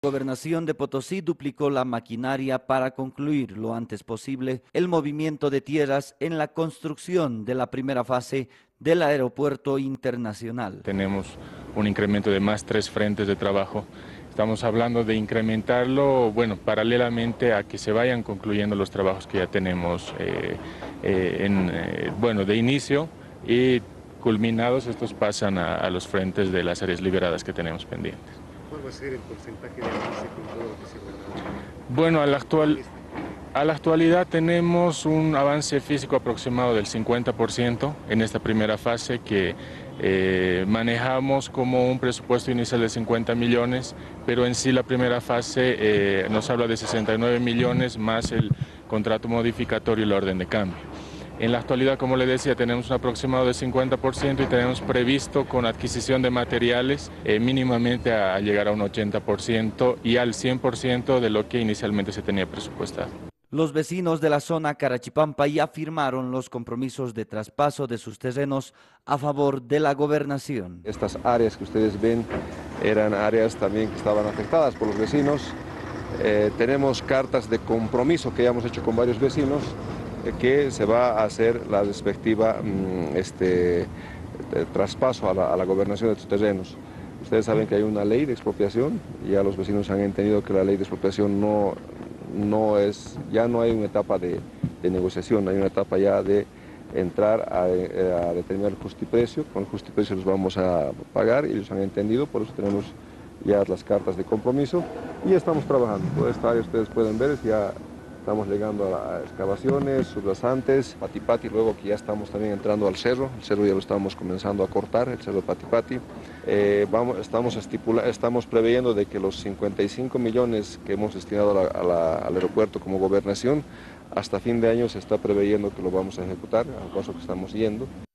La Gobernación de Potosí duplicó la maquinaria para concluir lo antes posible el movimiento de tierras en la construcción de la primera fase del aeropuerto internacional. Tenemos un incremento de más 3 frentes de trabajo. Estamos hablando de incrementarlo, bueno, paralelamente a que se vayan concluyendo los trabajos que ya tenemos de inicio, y culminados estos pasan a los frentes de las áreas liberadas que tenemos pendientes. ¿Cuál va a ser el porcentaje de avance con todo lo que se guarda? Bueno, a la actualidad tenemos un avance físico aproximado del 50% en esta primera fase que manejamos como un presupuesto inicial de 50 millones, pero en sí la primera fase nos habla de 69 millones más el contrato modificatorio y la orden de cambio. En la actualidad, como le decía, tenemos un aproximado de 50% y tenemos previsto con adquisición de materiales mínimamente a llegar a un 80% y al 100% de lo que inicialmente se tenía presupuestado. Los vecinos de la zona Carachipampa ya firmaron los compromisos de traspaso de sus terrenos a favor de la gobernación. Estas áreas que ustedes ven eran áreas también que estaban afectadas por los vecinos. Tenemos cartas de compromiso que ya hemos hecho con varios vecinos que se va a hacer la respectiva traspaso a la gobernación de estos terrenos. Ustedes saben que hay una ley de expropiación, ya los vecinos han entendido que la ley de expropiación ya no hay una etapa de negociación, hay una etapa ya de entrar a determinar el justiprecio. Con el justiprecio los vamos a pagar y ellos han entendido, por eso tenemos ya las cartas de compromiso y ya estamos trabajando. Toda esta área ustedes pueden ver, ya estamos llegando a excavaciones, subrasantes, Patipati, luego que ya estamos también entrando al cerro, el cerro ya lo estamos comenzando a cortar, el cerro de Patipati. Estamos preveyendo de que los 55 millones que hemos destinado al aeropuerto como gobernación, hasta fin de año se está preveyendo que lo vamos a ejecutar, al paso que estamos yendo.